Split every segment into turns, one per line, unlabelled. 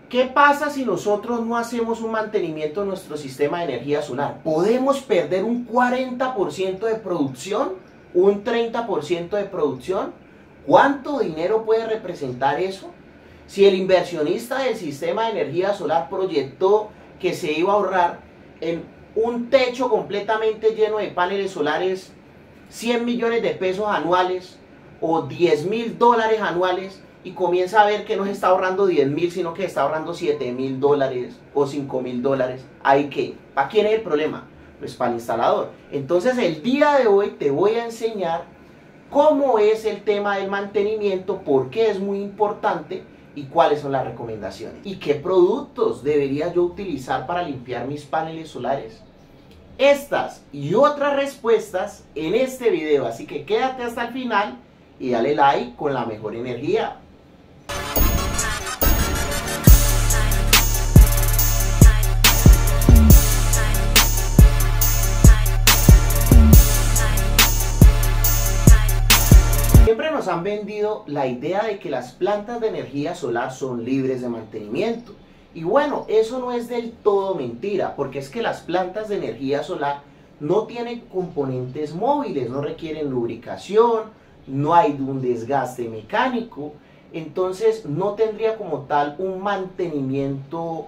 ¿Qué pasa si nosotros no hacemos un mantenimiento de nuestro sistema de energía solar? Podemos perder un 40% de producción, un 30% de producción. ¿Cuánto dinero puede representar eso? Si el inversionista del sistema de energía solar proyectó que se iba a ahorrar en un techo completamente lleno de paneles solares 100 millones de pesos anuales o 10.000 dólares anuales, y comienza a ver que no se está ahorrando 10.000, sino que está ahorrando 7.000 dólares o 5.000 dólares, ¿ahí qué? ¿Para quién es el problema? Pues para el instalador. Entonces el día de hoy te voy a enseñar cómo es el tema del mantenimiento, por qué es muy importante y cuáles son las recomendaciones. ¿Y qué productos debería yo utilizar para limpiar mis paneles solares? Estas y otras respuestas en este video, así que quédate hasta el final y dale like con la mejor energía. Siempre nos han vendido la idea de que las plantas de energía solar son libres de mantenimiento. Y bueno, eso no es del todo mentira, porque es que las plantas de energía solar no tienen componentes móviles, no requieren lubricación, no hay un desgaste mecánico, entonces no tendría como tal un mantenimiento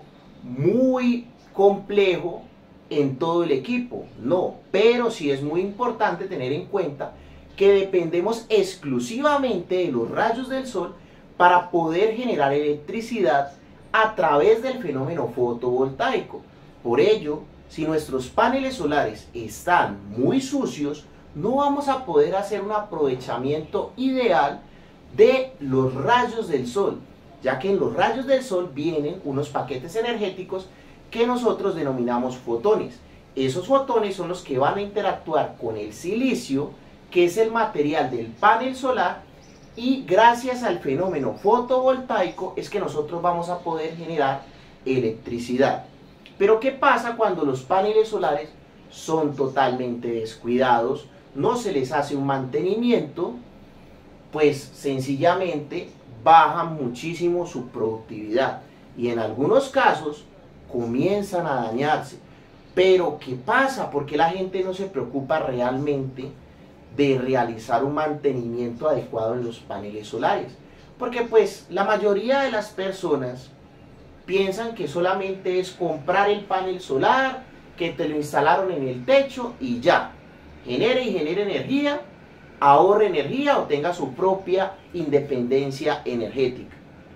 muy complejo en todo el equipo, no, pero sí es muy importante tener en cuenta que dependemos exclusivamente de los rayos del sol para poder generar electricidad a través del fenómeno fotovoltaico. Por ello, si nuestros paneles solares están muy sucios, no vamos a poder hacer un aprovechamiento ideal de los rayos del sol, ya que en los rayos del sol vienen unos paquetes energéticos que nosotros denominamos fotones. Esos fotones son los que van a interactuar con el silicio, que es el material del panel solar, y gracias al fenómeno fotovoltaico es que nosotros vamos a poder generar electricidad. Pero ¿qué pasa cuando los paneles solares son totalmente descuidados? No se les hace un mantenimiento, pues sencillamente bajan muchísimo su productividad y en algunos casos comienzan a dañarse. Pero ¿qué pasa? ¿Por qué la gente no se preocupa realmente de realizar un mantenimiento adecuado en los paneles solares? Porque pues la mayoría de las personas piensan que solamente es comprar el panel solar, que te lo instalaron en el techo y ya, genere y genere energía, ahorre energía o tenga su propia independencia energética.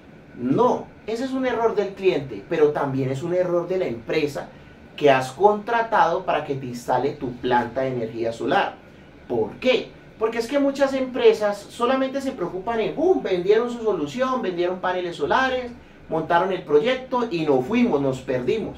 No, ese es un error del cliente, pero también es un error de la empresa que has contratado para que te instale tu planta de energía solar. ¿Por qué? Porque es que muchas empresas solamente se preocupan en, vendieron su solución, vendieron paneles solares, montaron el proyecto y nos fuimos, nos perdimos.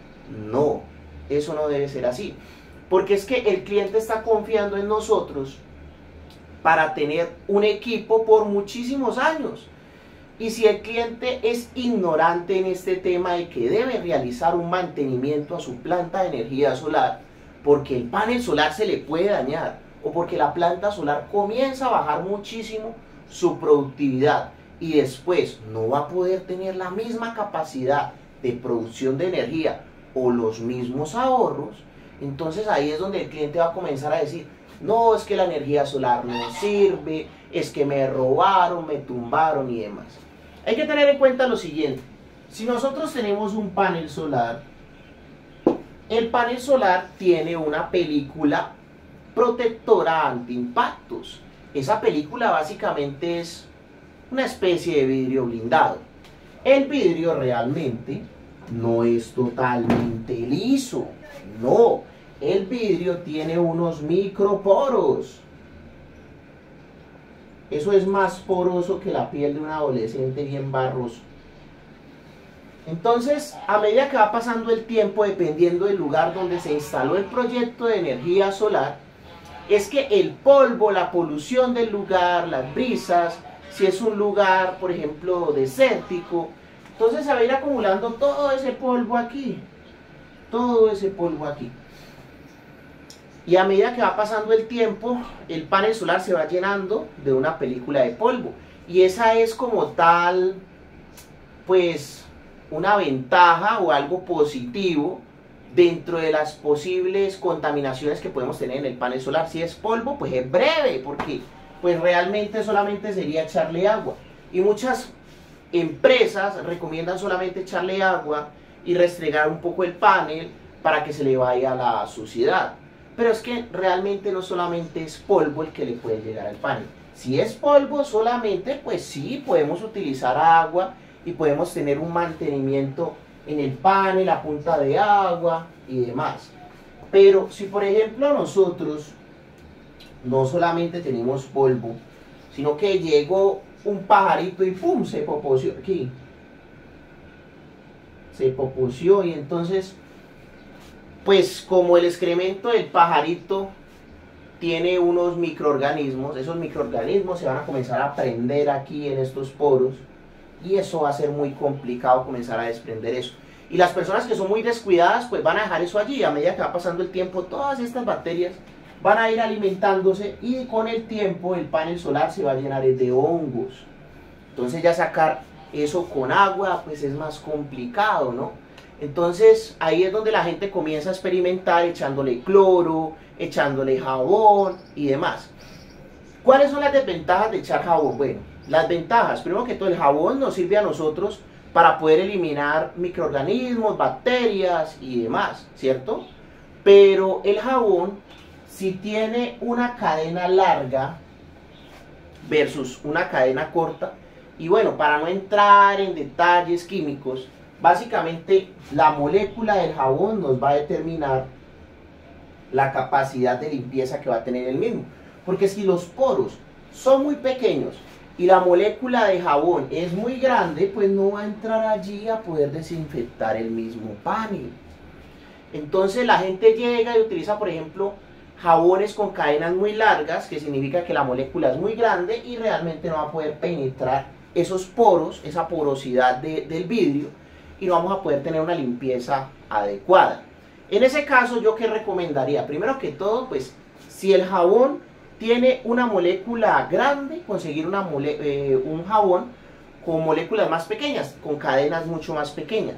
No, eso no debe ser así. Porque es que el cliente está confiando en nosotros para tener un equipo por muchísimos años. Y si el cliente es ignorante en este tema de que debe realizar un mantenimiento a su planta de energía solar, porque el panel solar se le puede dañar, o porque la planta solar comienza a bajar muchísimo su productividad y después no va a poder tener la misma capacidad de producción de energía o los mismos ahorros, entonces ahí es donde el cliente va a comenzar a decir, no, es que la energía solar no sirve, es que me robaron, me tumbaron y demás. Hay que tener en cuenta lo siguiente: si nosotros tenemos un panel solar, el panel solar tiene una película protectora antiimpactos. Esa película básicamente es una especie de vidrio blindado. El vidrio realmente no es totalmente liso, no, el vidrio tiene unos microporos. Eso es más poroso que la piel de un adolescente bien barroso. Entonces, a medida que va pasando el tiempo, dependiendo del lugar donde se instaló el proyecto de energía solar, es que el polvo, la polución del lugar, las brisas, si es un lugar, por ejemplo, desértico, entonces se va a ir acumulando todo ese polvo aquí, todo ese polvo aquí. Y a medida que va pasando el tiempo, el panel solar se va llenando de una película de polvo. Y esa es como tal, pues, una ventaja o algo positivo dentro de las posibles contaminaciones que podemos tener en el panel solar. Si es polvo, pues es breve, porque pues realmente solamente sería echarle agua. Y muchas empresas recomiendan solamente echarle agua y restregar un poco el panel para que se le vaya la suciedad. Pero es que realmente no solamente es polvo el que le puede llegar al panel. Si es polvo solamente, pues sí, podemos utilizar agua y podemos tener un mantenimiento en el panel, a punta de agua y demás. Pero si por ejemplo nosotros no solamente tenemos polvo, sino que llegó un pajarito y ¡pum! Se popoció aquí. Se popoció y entonces, pues como el excremento del pajarito tiene unos microorganismos, esos microorganismos se van a comenzar a prender aquí en estos poros y eso va a ser muy complicado comenzar a desprender eso. Y las personas que son muy descuidadas pues van a dejar eso allí. A medida que va pasando el tiempo, todas estas bacterias van a ir alimentándose y con el tiempo el panel solar se va a llenar de hongos. Entonces ya sacar eso con agua pues es más complicado, ¿no? Entonces ahí es donde la gente comienza a experimentar echándole cloro, echándole jabón y demás. ¿Cuáles son las desventajas de echar jabón? Bueno, las ventajas, primero que todo, el jabón nos sirve a nosotros para poder eliminar microorganismos, bacterias y demás, ¿cierto? Pero el jabón, si tiene una cadena larga versus una cadena corta, y bueno, para no entrar en detalles químicos, básicamente la molécula del jabón nos va a determinar la capacidad de limpieza que va a tener el mismo. Porque si los poros son muy pequeños y la molécula de jabón es muy grande, pues no va a entrar allí a poder desinfectar el mismo panel. Entonces la gente llega y utiliza, por ejemplo, jabones con cadenas muy largas, que significa que la molécula es muy grande y realmente no va a poder penetrar esos poros, esa porosidad del vidrio, y no vamos a poder tener una limpieza adecuada. En ese caso, ¿yo qué recomendaría? Primero que todo, pues, si el jabón tiene una molécula grande, conseguir un jabón con moléculas más pequeñas, con cadenas mucho más pequeñas.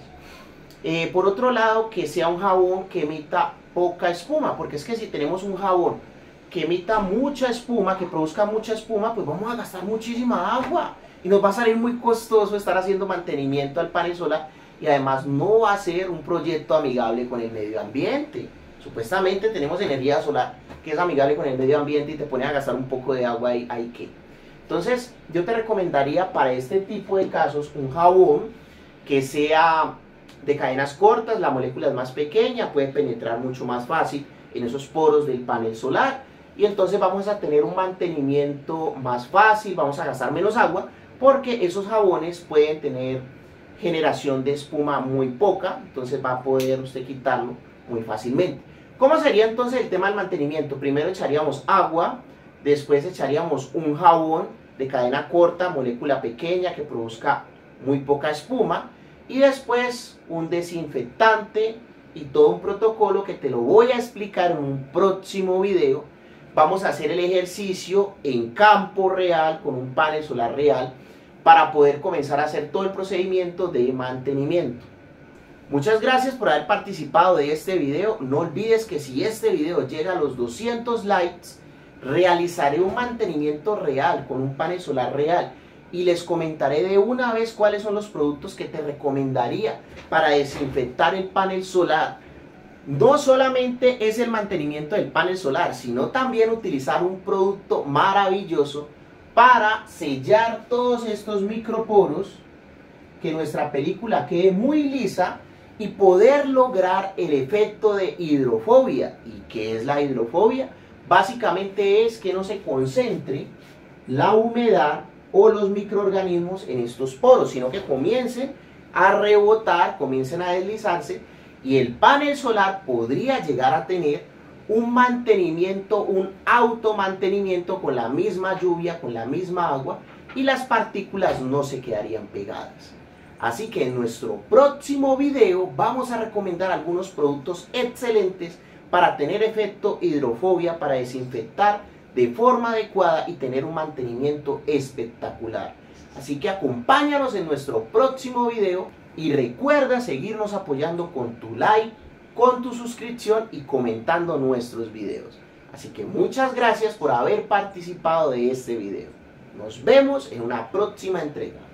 Por otro lado, que sea un jabón que emita poca espuma, porque es que si tenemos un jabón que emita mucha espuma, que produzca mucha espuma, pues vamos a gastar muchísima agua y nos va a salir muy costoso estar haciendo mantenimiento al panel solar y además no va a ser un proyecto amigable con el medio ambiente. Supuestamente tenemos energía solar que es amigable con el medio ambiente y te pone a gastar un poco de agua y hay que. Entonces yo te recomendaría para este tipo de casos un jabón que sea de cadenas cortas, la molécula es más pequeña, puede penetrar mucho más fácil en esos poros del panel solar y entonces vamos a tener un mantenimiento más fácil, vamos a gastar menos agua porque esos jabones pueden tener generación de espuma muy poca, entonces va a poder usted quitarlo muy fácilmente. ¿Cómo sería entonces el tema del mantenimiento? Primero echaríamos agua, después echaríamos un jabón de cadena corta, molécula pequeña que produzca muy poca espuma y después un desinfectante y todo un protocolo que te lo voy a explicar en un próximo video. Vamos a hacer el ejercicio en campo real con un panel solar real para poder comenzar a hacer todo el procedimiento de mantenimiento. Muchas gracias por haber participado de este video. No olvides que si este video llega a los 200 likes, realizaré un mantenimiento real con un panel solar real y les comentaré de una vez cuáles son los productos que te recomendaría para desinfectar el panel solar. No solamente es el mantenimiento del panel solar, sino también utilizar un producto maravilloso para sellar todos estos microporos, que nuestra película quede muy lisa y poder lograr el efecto de hidrofobia. ¿Y qué es la hidrofobia? Básicamente es que no se concentre la humedad o los microorganismos en estos poros, sino que comiencen a rebotar, comiencen a deslizarse y el panel solar podría llegar a tener un mantenimiento, un automantenimiento con la misma lluvia, con la misma agua y las partículas no se quedarían pegadas. Así que en nuestro próximo video vamos a recomendar algunos productos excelentes para tener efecto hidrofobia, para desinfectar de forma adecuada y tener un mantenimiento espectacular. Así que acompáñanos en nuestro próximo video Y recuerda seguirnos apoyando con tu like, con tu suscripción y comentando nuestros videos. Así que muchas gracias por haber participado de este video. Nos vemos en una próxima entrega.